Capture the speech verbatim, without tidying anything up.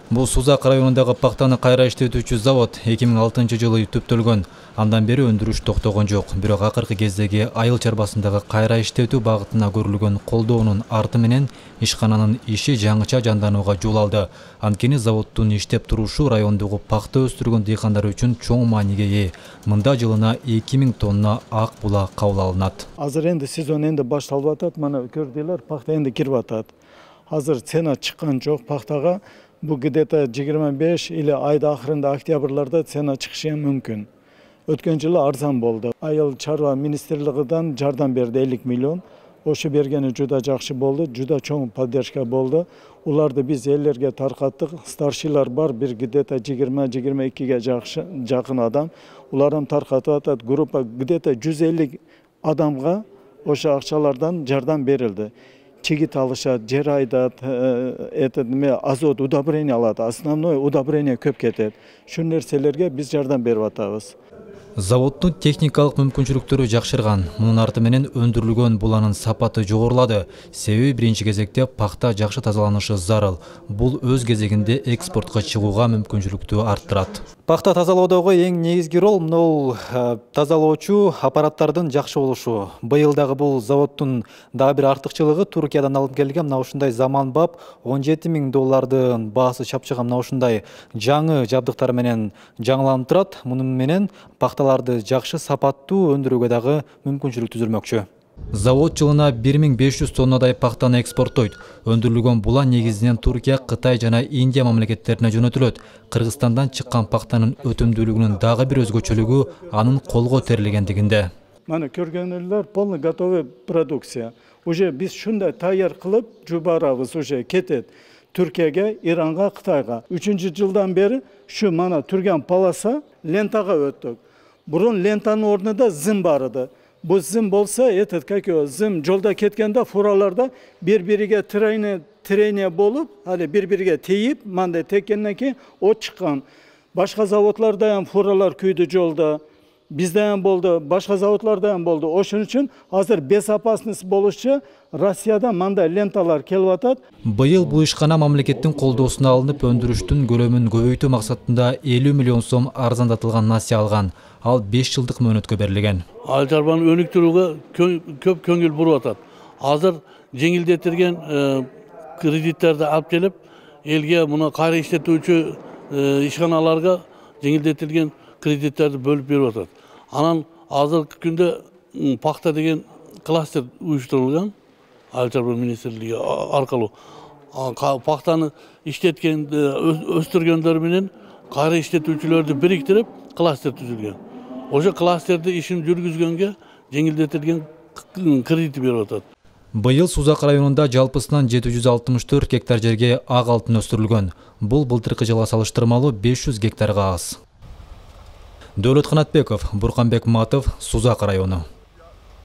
Бул Сузак районундагы пактаны кайра иштетүүчү завод эки миң алтынчы жылы түптөлгөн. Андан бери өндүрүш токтогон жок. Бирок акыркы кездеги айыл чарбасындагы кайра иштетүү багытына көрүлгөн колдоонун арты менен ишкананын иши жаңыча жанданууга жол алды. Анткени заводдун иштеп турушу райондогу пакта өстүргөн дыйкандар үчүн чоң мааниге ээ. Мында жылына эки миң тонна ак була кабыл алынат. Азыр энди сезон энди башталып атат. Мана көрдүлөр, пакта энди кирип атат. Азыр цена чыккан жок пактага. Bu где-то жыйырма беш или айда акырында октябрларда цена чыгышы мүмкүн. Өткөн жылы арзан болду. Айыл чарба министрлигидан жардам берди элүү миллион. Ошо бергени жуда жакшы болду, жуда чоң поддержка болду. Уларды биз элдерге таркаттык. Старшилар бар, бир где-то жыйырма жыйырма экиге жакын адам. Улардан таркатып атат. Группа где-то жүз элүү адамга ошо акчалардан жардам берилди. Чигит алышат, жер айдат, азот удобрение алат. Основной удобрение көп кетет. Шу нерселерге биз жардам берип атабыз. Заводдун техникалык мүмкүнчүлүктөрү жакшырган. Мунун арты менен өндүрүлгөн буланын сапаты жогорулады. Себеби биринчи кезекте пакта жакшы тазаланышы зарыл. Бул өз кезегинде экспортко чыгууга мүмкүнчүлүктү арттырат. Пакта тазалоодогу эң негизги рол мынул тазалоочу аппараттардын жакшы болушу. Быйыл дагы бул заводдун дагы бир артыкчылыгы Туркиядан алып келген мына ушундай заманбап он жети миң доллардын баасы чапчыган мына ушундай жаңы жабдыктар менен жаңыланып турат. Мунун менен пакталарды жакшы сапаттуу өндүрүүгө дагы мүмкүнчүлүк түзүлмөкчү. Завод жылына бир миң беш жүз тоннадай пактаны экспорттойт. Өндүрүлгөн була негизинен Туркия, Кытай жана Индия мамлекеттерине жөнөтүлөт. Кыргызстандан чыккан пактанын өтүмдүүлүгүнүн дагы бир өзгөчөлүгү анын колго терилгендигинде. Мана көргөнүлөр полный готовый продукция. Уже биз шундай таяр кылып жубарабыз, уже кетет. Түркияга, Иранга, Кытайга. үчүнчү жылдан бери шу мана түрген полоса лентага өттүк. Бурун лентанын ордунда зым бар edi. Bu zım bolsa, этот как его, zım жолда кеткенде фураларда bir-biriге трейне трейне болуп, hali bir-biriге тейип, мындай теккенден кийин от чыккан. Башка заводдордо ham фуралар күйдү жолда. Бизде ham болду, башка заводдордо ham болду. Ошон үчүн азыр безопасность болушчу Россияда мындай ленталар келип атат. Быйыл бул ишкана мамлекеттин колдоосуна алынып өндүрүштүн көлөмүн көбөйтүү максатында элүү миллион сом арзандатылган насыя алган. Ал беш жылдык мөөнөткө берилген. Айыл чарбаны өнүктүрүүгө көп көңүл буруп атат. Азыр жеңилдетилген кредиттерди алып келип, элге муну кайра иштетүүчү ишканаларга жеңилдетилген кредиттерди бөлүп берип атат. Анан азыркы күндө пакта деген кластер уюштурулган. Айыл чарба министрлиги аркылуу пактаны иштеткен өстүргөндөр менен кайра иштетүүчүлөрдү бириктирип кластер түзүлгөн. Ошо кластерди ишин жүргүзгөнгө жеңилдетилген кредит берип атат. Быйыл Сузак районунда жалпысынан жети жүз алтымыш төрт гектар жерге ак алтын өстүрүлгөн. Бул былтыркы жылга салыштырмалуу беш жүз гектарга аз. Дөөлөт Канатбеков, Бурканбек Матов, Сузак району.